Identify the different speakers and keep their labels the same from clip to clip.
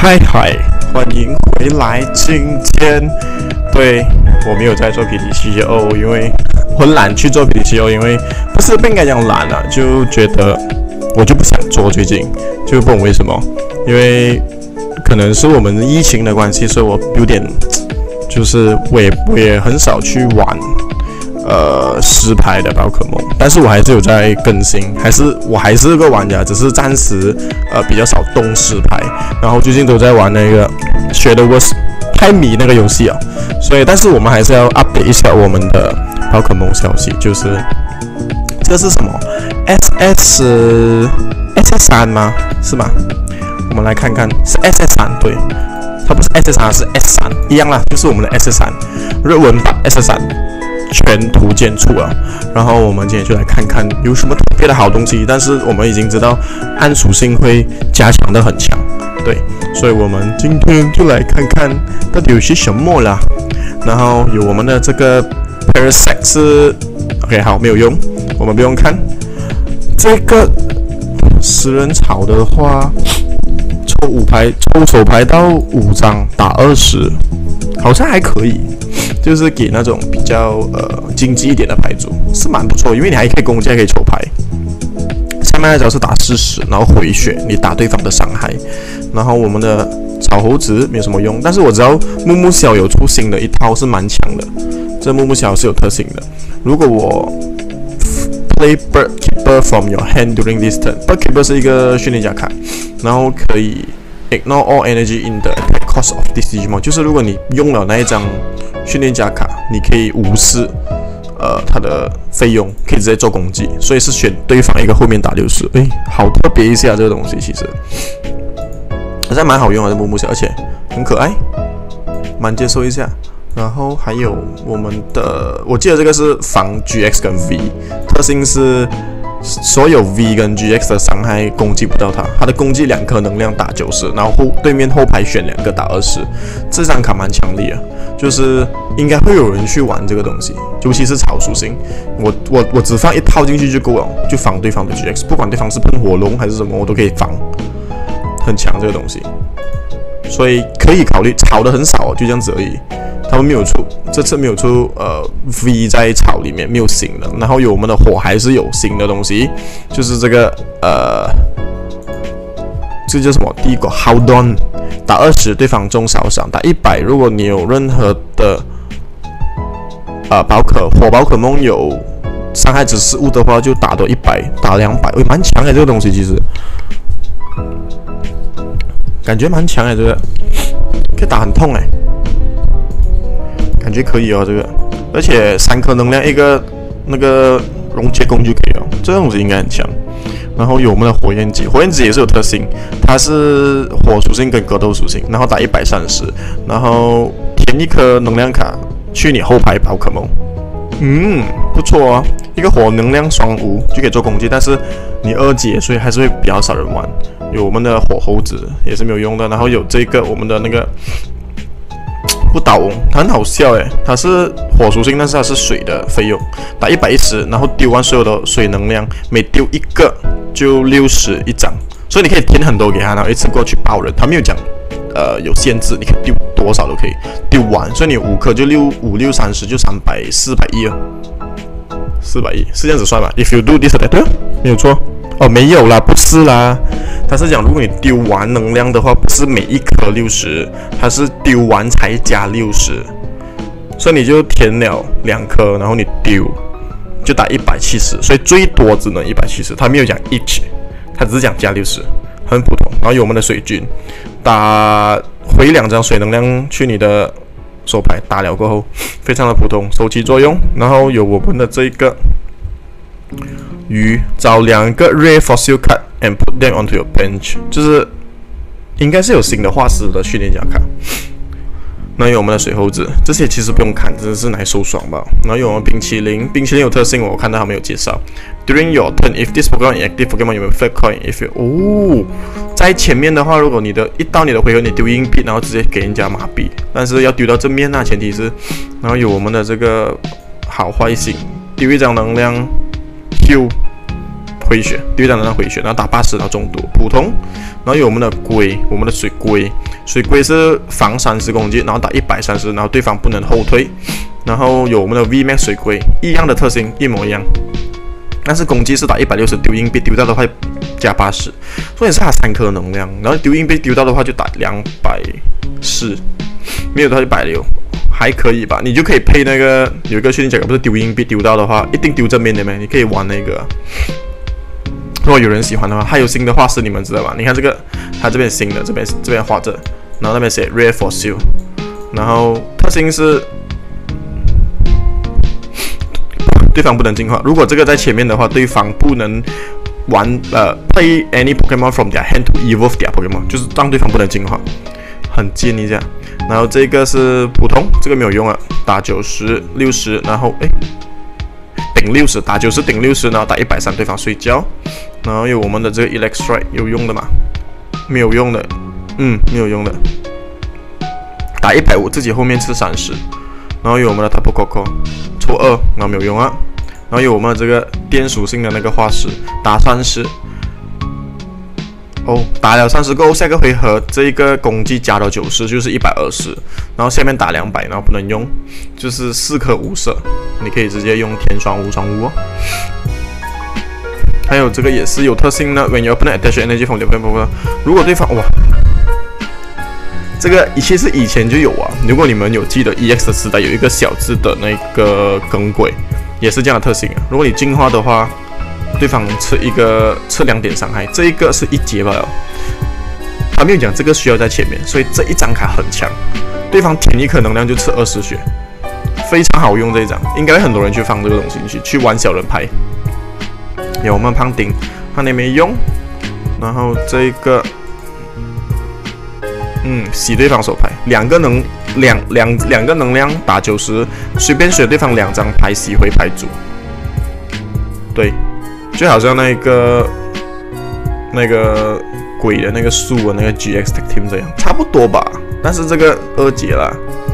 Speaker 1: 嗨嗨，欢迎回来！今天对我没有在做 PTCO， 因为我很懒去做 PTCO， 因为不应该讲懒啊，就觉得我就不想做，最近就不懂为什么，因为可能是我们疫情的关系，所以我有点就是我也很少去玩实牌的宝可梦，但是我还是有在更新，我还是个玩家，只是暂时比较少动实牌，然后最近都在玩那个学的我太迷那个游戏啊，所以但是我们还是要 update 一下我们的宝可梦消息，就是这个是什么 SS3 吗？是吗？我们来看看是 SS3， 对，它不是 SS3， 是 S3， 一样啦，就是我们的 SS3 日文版 SS3。全图鉴出了，然后我们今天就来看看有什么特别的好东西。但是我们已经知道暗属性会加强的很强，对，所以我们今天就来看看到底有些什么啦。然后有我们的这个 Parasect 是 OK 好没有用，我们不用看。这个食人草的话，抽手牌到5张打20，好像还可以。就是给那种比较经济一点的牌组是蛮不错，因为你还可以攻击，还可以抽牌。下面那招是打40，然后回血，你打对方的伤害。然后我们的草猴子没有什么用，但是我知道木木小有出新的一套是蛮强的，这木木小是有特性的。如果我 play Bird Keeper from your hand during this turn，Bird Keeper 是一个训练家卡，然后可以 ignore all energy in the attack cost of this Digimon， 就是如果你用了那一张训练家卡，你可以无视它的费用，可以直接做攻击，所以是选对方一个后面打60。好特别一下这个东西，其实好像蛮好用的，这木木小，而且很可爱，蛮接受一下。然后还有我们的，我记得这个是防 GX 跟 V， 特性是所有 V 跟 GX 的伤害攻击不到它，它的攻击2颗能量打90，然后对面后排选2个打20，这张卡蛮强力的，就是应该会有人去玩这个东西，尤其是草属性，我只放一套进去就够了，就防对方的 GX， 不管对方是喷火龙还是什么，我都可以防，很强这个东西，所以可以考虑，炒的很少，就这样子而已。他们没有出，这次没有出V 在草里面没有新的，然后有我们的火还是有新的东西，就是这个这叫什么？第一个 Howdon 打20，对方中少伤，打100，如果你有任何的火宝可梦有伤害值失误的话，就打到100，打200，蛮强的这个东西，其实感觉蛮强的，这个可以打很痛感觉可以哦，这个，而且3颗能量一个那个溶解攻就可以了，这种东西应该很强。然后有我们的火焰子，火焰子也是有特性，它是火属性跟格斗属性，然后打130，然后填1颗能量卡去你后排宝可梦，不错啊，一个火能量双无就可以做攻击，但是你2阶，所以还是会比较少人玩。有我们的火猴子也是没有用的，然后有这个我们的那个。不倒翁，它很好笑它是火属性，但是它是水的费用，打110，然后丢完所有的水能量，每丢1个就60一张，所以你可以填很多给他，然后一次过去爆人，他没有讲有限制，你可以丢多少都可以丢完，所以你5颗就5、6、30就410了，410是这样子算吧 ？If you do this， 对，没有错。没有啦，不是啦，他是讲如果你丢完能量的话，不是每1颗60，它是丢完才加60，所以你就填了2颗，然后你丢就打170，所以最多只能170，他没有讲1，他只是讲加60，很普通。然后有我们的水军，打回2张水能量去你的手牌，打了过后非常的普通，收起作用。然后有我们的这个。鱼找2个 Rare Fossil Card and put them onto your bench， 就是应该是有新的化石的训练家卡。那有我们的水猴子，这些其实不用看，真的是来收爽吧。然后有我们冰淇淋，冰淇淋有特性，我看到他们有介绍。During your turn, if this Pokemon is active Pokemon, you will flip coin. If you 在前面的话，如果你的一到你的回合，你丢硬币，然后直接给人家麻痹，但是要丢到正面啊，前提是。然后有我们的这个好坏型，丢1张能量。Q 回血，丢一张能量回血，然后打80，然后中毒，普通。然后有我们的龟，我们的水龟，水龟是防30攻击，然后打130，然后对方不能后退。然后有我们的 VMAX 水龟，一样的特性，一模一样。但是攻击是打160，丢硬币丢到的话加80，所以是它3颗能量，然后丢硬币丢到的话就打240，没有到160，还可以吧？你就可以配那个有一个训练甲，不是丢硬币丢到的话一定丢正面的没？你可以玩那个。如果有人喜欢的话，还有新的画师你们知道吧？你看这个，它这边新的，这边画着，然后那边写 Rare Fossil， 然后特性是。对方不能进化。如果这个在前面的话，对方不能玩play any Pokemon from their hand to evolve their Pokemon， 就是让对方不能进化，很贱一下。然后这个是普通，这个没有用啊，打90、60，然后顶60，打90顶60，然后打130，对方睡觉。然后有我们的这个 Electrike 有用的吗？没有用的，没有用的。打150，自己后面吃30。然后有我们的 Tapu Koko 抽2，然后没有用啊。然后有我们的这个电属性的那个化石，打30。打了30过后，下个回合这一个攻击加到90，就是120。然后下面打200，然后不能用，就是4颗无色，你可以直接用天双无双无哦。还有这个也是有特性的 ，When you open attach energy from the opponent， 如果对方这个其实以前就有啊。如果你们有记得 EX 的时代有一个小只的那个耿鬼，也是这样的特性啊。如果你进化的话，对方吃2点伤害，这一个是1节罢了。他没有讲这个需要在前面，所以这一张卡很强。对方填1颗能量就吃20血，非常好用这一张，应该很多人去放这个东西去玩小人牌。有我们胖丁没用，然后这个。洗对方手牌，2个能量打90，随便选对方2张牌洗回牌组。对，就好像那个鬼的那个树的那个 GX Tag Team 这样，差不多吧。但是这个2节啦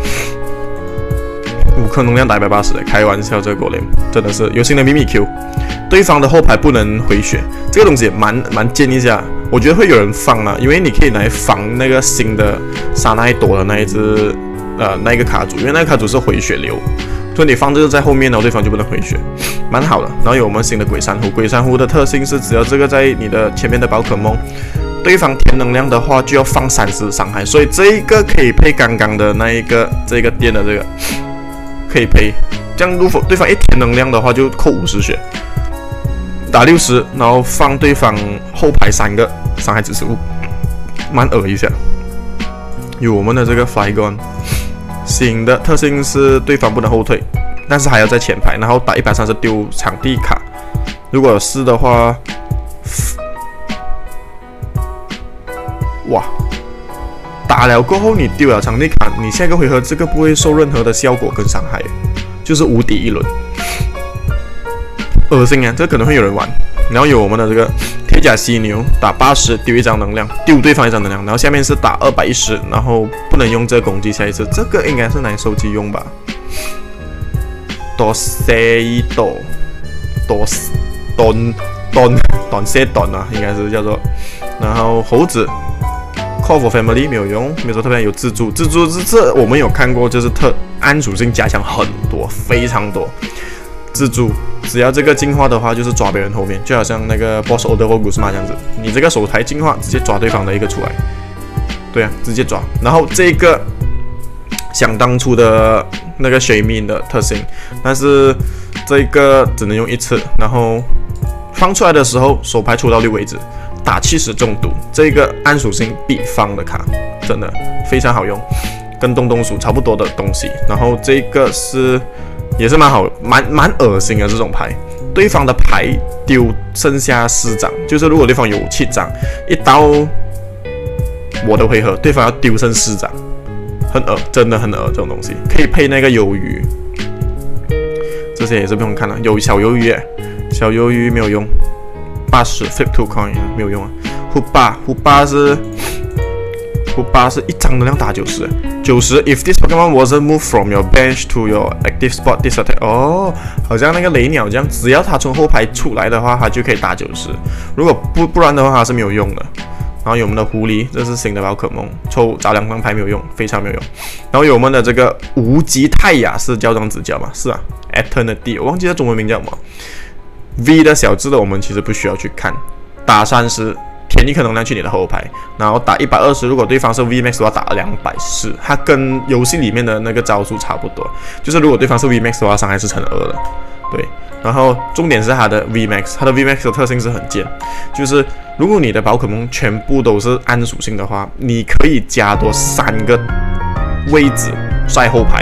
Speaker 1: ，5颗能量打180，开玩笑，这个狗脸真的是有新的秘密 Q。对方的后排不能回血，这个东西也蛮贱一下。我觉得会有人放啊，因为你可以来防那个新的沙奈朵的那一只那一个卡组，因为那个卡组是回血流，所以你放这个在后面呢，对方就不能回血，蛮好的。然后有我们新的鬼珊瑚，鬼珊瑚的特性是只要这个在你的前面的宝可梦，对方填能量的话就要放30伤害，所以这一个可以配刚刚的那一个这个电的这个可以配，这样如果对方一填能量的话就扣50血。打60，然后放对方后排3个伤害指示物，蛮恶一下。有我们的这个 Flygon， 新的特性是对方不能后退，但是还要在前排，然后打130丢场地卡。如果有4的话，哇！打了过后你丢了场地卡，你下个回合这个不会受任何的效果跟伤害，就是无敌一轮。恶心啊！这个可能会有人玩。然后有我们的这个铁甲犀牛，打80丢1张能量，丢对方1张能量。然后下面是打210，然后不能用这个攻击下一次。这个应该是拿来收集用吧？多塞多塞啊，应该是叫做。然后猴子 ，Call for Family 没有用，没有说特别有蜘蛛这我们有看过，就是暗属性加强很多，非常多。蜘蛛只要这个进化的话，就是抓别人后面，就好像那个 Boss Order 或古斯玛这样子，你这个手台进化，直接抓对方的一个出来，对啊，直接抓。然后这个想当初的那个水命的特性，但是这个只能用1次，然后放出来的时候手牌出到6为止，打70中毒，这个暗属性必放的卡，真的非常好用，跟东鼠差不多的东西。然后这个是。也是蛮好，蛮恶心的这种牌。对方的牌丢剩下4张，就是如果对方有7张，一到我的回合，对方要丢剩4张，很恶，真的很恶。这种东西可以配那个鱿鱼，这些也是不用看了。有小鱿鱼，小鱿鱼没有用，80 flip 2 coin 没有用啊。胡巴是图8是一张能量打90。If this Pokemon wasn't moved from your bench to your active spot, this attack 好像那个雷鸟这样，只要它从后排出来的话，它就可以打90。如果不然的话，它是没有用的。然后有我们的狐狸，这是新的宝可梦，找2张牌没有用，非常没有用。然后有我们的这个无极泰雅是叫这样子叫嘛？是啊 ，Eternity， 我忘记它中文名叫什么。V 的小只的我们其实不需要去看，打30。填一颗能量去你的后排，然后打120，如果对方是 VMAX 的话，打240，它跟游戏里面的那个招数差不多，就是如果对方是 VMAX 的话，伤害是乘2的，对。然后重点是它的 VMAX， 它的 VMAX 的特性是很贱，就是如果你的宝可梦全部都是暗属性的话，你可以加多3个位置在后排。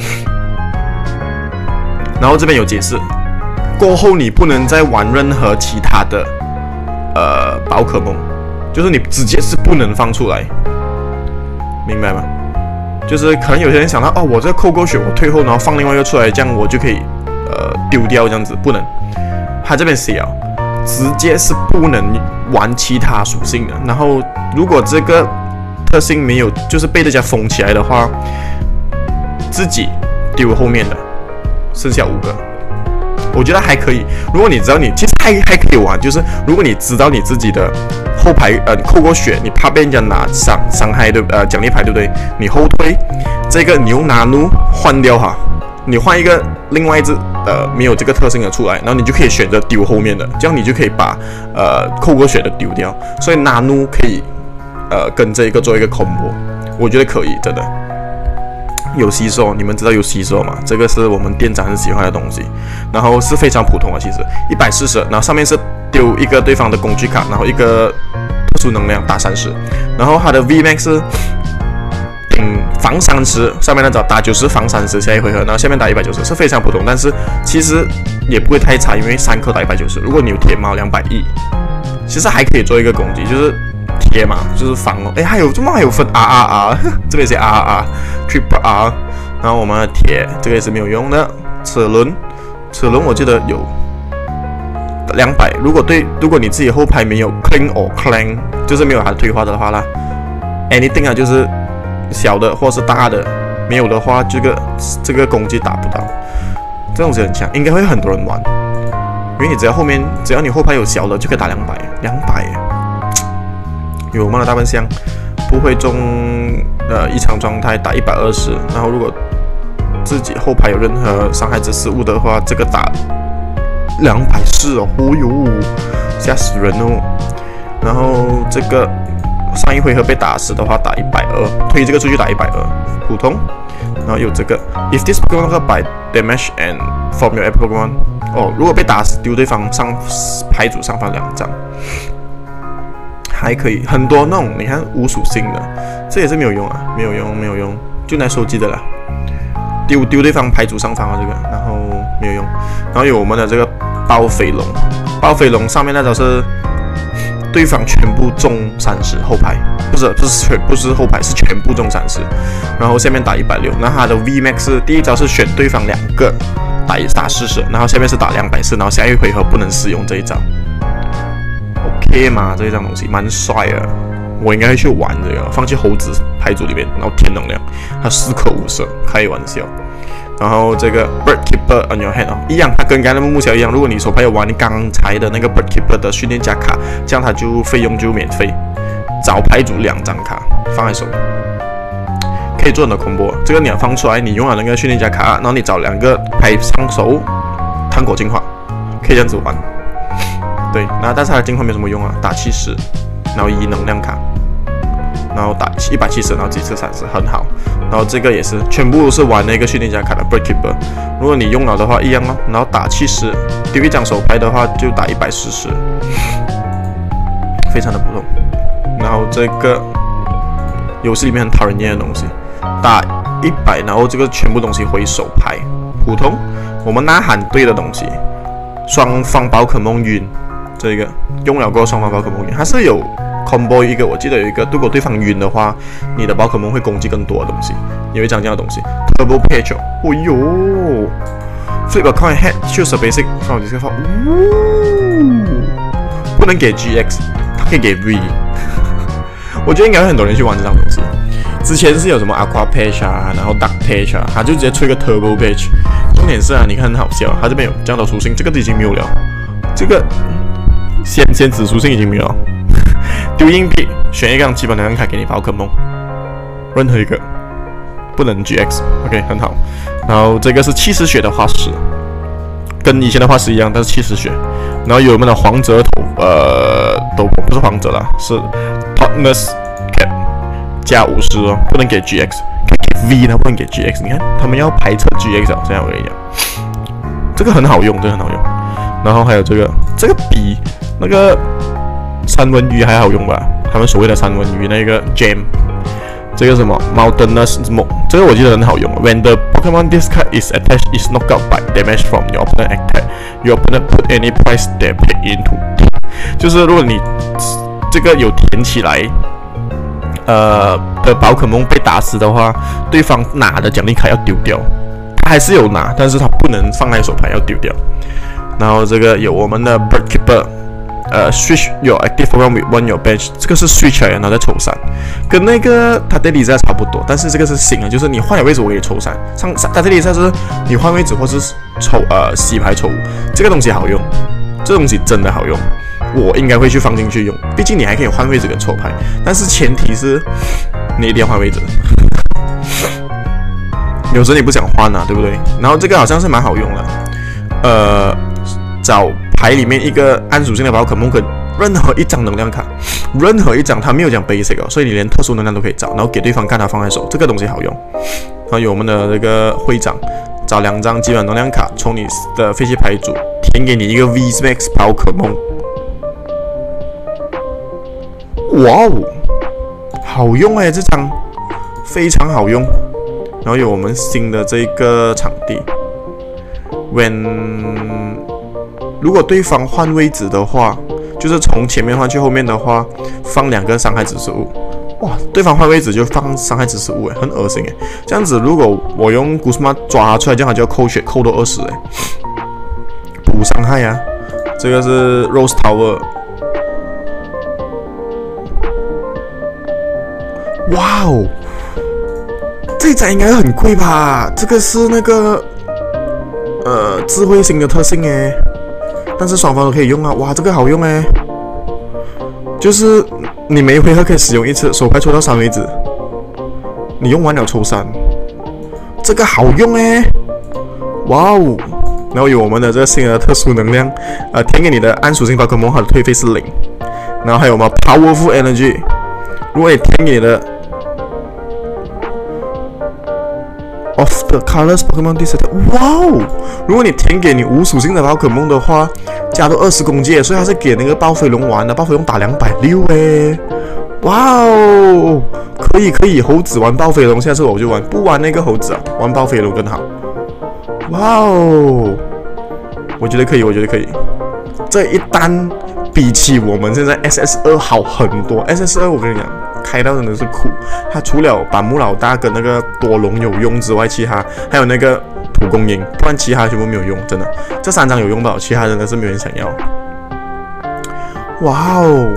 Speaker 1: 然后这边有解释，过后你不能再玩任何其他的。宝可梦就是你直接是不能放出来，明白吗？就是可能有些人想到我这扣过血，我退后然后放另外一个出来，这样我就可以丢掉这样子，不能。他这边写直接是不能玩其他属性的。然后如果这个特性没有，就是被大家封起来的话，自己丢后面的，剩下5个。我觉得还可以。如果你知道其实还可以玩，就是如果你知道你自己的后排扣过血，你怕被人家拿伤害奖励牌，对不对？你后退，这个你用拿怒换掉哈，你换一个另外一只没有这个特性的出来，然后你就可以选择丢后面的，这样你就可以把扣过血的丢掉。所以拿怒可以跟这一个做一个 combo， 我觉得可以，真的。有吸收，你们知道有吸收吗？这个是我们店长很喜欢的东西，然后是非常普通的，其实140，然后上面是丢一个对方的工具卡，然后一个特殊能量打30，然后它的 VMAX 是防30，上面那招打90防30，下一回合，然后下面打190，是非常普通，但是其实也不会太差，因为3颗打190，如果你有铁矛210，其实还可以做一个攻击，就是铁嘛，就是防哦。还有分 RRR， 这边写 RRR、Triple R， 然后我们的铁这个也是没有用的。齿轮我记得有200，如果你自己后排没有 Cling or Clang， 就是没有它的退化的话啦 ，Anything 啊，就是小的或是大的，没有的话，这个攻击打不到，这东西很强，应该会很多人玩，因为你只要你后排有小的就可以打200。有我们的大笨象不会中异常状态打120，然后如果自己后排有任何伤害值失误的话，这个打240哦，哟，吓死人哦。然后这个上一回合被打死的话打120，推这个出去打120，普通。然后有这个 ，If this Pokemon by damage and from your Pokemon， 如果被打死丢对方牌组上方2张。还可以很多那种，你看无属性的，这也是没有用啊，没有用，就拿手机的啦，丢对方牌组上方啊这个，然后没有用，然后有我们的这个暴飞龙上面那招是对方全部中30后排，不是后排，是全部中30，然后下面打160，那它的 VMAX 第一招是选对方2个打40，然后下面是打240，然后下一回合不能使用这一招。OK 嘛，这一张东西蛮帅的，我应该会去玩这个，放弃猴子牌组里面，然后填能量，它4颗5色，开玩笑。然后这个 Bird Keeper on your hand 一样，它跟刚才的木小一样，如果你手牌有玩你刚才的那个 Bird Keeper 的训练家卡，这样它就费用就免费。找牌组2张卡放在手，可以做很多 combo。这个你要放出来，你用了那个训练家卡，然后你找2个牌上手，糖果进化，可以这样子玩。对，然后但是它的进化没什么用啊，打70，然后1能量卡，然后打170，然后几次30，很好。然后这个也是全部是玩那个训练家卡的 Bird Keeper， 如果你用了的话一样哦，然后打70，丢一张手牌的话就打140，非常的普通。然后这个游戏里面很讨人厌的东西，打100，然后这个全部东西回手牌，普通。我们呐喊对的东西，双方宝可梦晕。这个用了过后双方宝可梦晕，它是有 combo 一个，我记得有一个，如果对方晕的话，你的宝可梦会攻击更多的东西，有一张这样的东西 ，Turbo Page， 哦哟 ，Flip a coin head choose a basic from this file， 不能给 GX， 它可以给 V， 我觉得应该会很多人去玩这张东西。之前是有什么 Aqua Page 啊，然后 Dark Page 啊，它就直接出一个 Turbo Page。重点是啊，你看很好笑，它这边有这样的属性，这个已经没有了。这个先子属性已经没有了。丢硬币，选一张基本能量卡给你宝可梦，任何一个，不能 GX。OK， 很好。然后这个是70血的化石，跟以前的化石一样，但是70血。然后有我们的黄泽斗篷，不是黄泽啦，是 Totness Cap 加50哦，不能给 GX， 给 V 呢不能给 GX。你看他们要排斥 GX 啊，这样我跟你讲，这个很好用，这个很好用。然后还有这个比那个三文鱼还好用吧？他们所谓的三文鱼那个 Gem。这个什么 Mountainous Smoke， 这个我记得很好用。When the Pokemon this card is attached, is knocked out by damage from your opponent attack. Your opponent put any price they pay into. 就是如果你这个有填起来，的宝可梦被打死的话，对方拿的奖励卡要丢掉。他还是有拿，但是他不能放在手牌，要丢掉。然后这个有我们的 Bird Keeper。Switch your active Pokemon with one your bench， 这个是 switch 来的，然后再抽3，跟那个塔德里萨差不多，但是这个是新的，就是你换了位置我给你抽3。塔德里萨是你换位置或是洗牌抽5，这个东西好用，这东西真的好用，我应该会去放进去用，毕竟你还可以换位置跟抽牌，但是前提是你一定要换位置。有时候你不想换啊，对不对？然后这个好像是蛮好用的，找牌里面一个暗属性的宝可梦跟任何一张能量卡，任何一张它没有讲 basic 哦，所以你连特殊能量都可以找，然后给对方看它放在手，这个东西好用。然后有我们的这个会长，找2张基本能量卡，从你的废弃牌组填给你一个 VMAX 宝可梦。哇哦，好用哎，这张非常好用。然后有我们新的这个场地 ，When 如果对方换位置的话，就是从前面换去后面的话，放2个伤害指示物。哇，对方换位置就放伤害指示物，很恶心哎。这样子，如果我用古斯玛抓他出来，这样他就要扣血，扣到20哎，补伤害啊。这个是 Rose Tower。哇哦，这一张应该很贵吧？这个是那个智慧星的特性哎。但是双方都可以用啊！哇，这个好用哎，就是你每一回合可以使用1次，手牌抽到3为止，你用完了抽3，这个好用哎！哇哦！然后有我们的这个新的特殊能量，填给你的暗属性宝可梦，它的退费是0。然后还有我们 Powerful Energy， 如果你填给你的 Of the colors Pokemon this attack， 哇哦！如果你填给你无属性的宝可梦的话，加到20攻击，所以它是给那个暴飞龙玩的，暴飞龙打260哎！哇哦，可以，猴子玩暴飞龙，下次我就玩，不玩那个猴子啊，玩暴飞龙更好。哇哦，我觉得可以，这一单比起我们现在 SS2 好很多。SS2 我跟你讲，开到真的是苦，它除了板木老大跟那个多龙有用之外，其他还有那个土公鹰，不然其他全部没有用，真的。这3张有用到，其他真的是没有人想要。哇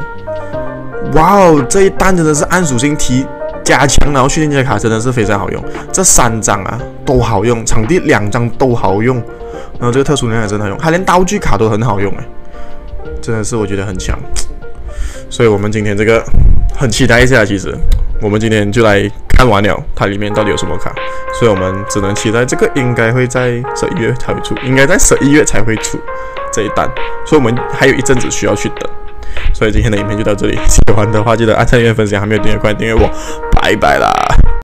Speaker 1: 哦，这一单真的是暗属性提加强，然后训练家卡真的是非常好用。这3张啊都好用，场地2张都好用，然后这个特殊能量真的好用，它连道具卡都很好用哎，真的是我觉得很强。所以我们今天这个很期待一下，其实我们今天就来看完了它里面到底有什么卡，所以我们只能期待这个应该会在11月才会出，应该在11月才会出这一单，所以我们还有一阵子需要去等。所以今天的影片就到这里，喜欢的话记得按赞、订阅、分享，还没有订阅快点订阅我，拜拜啦。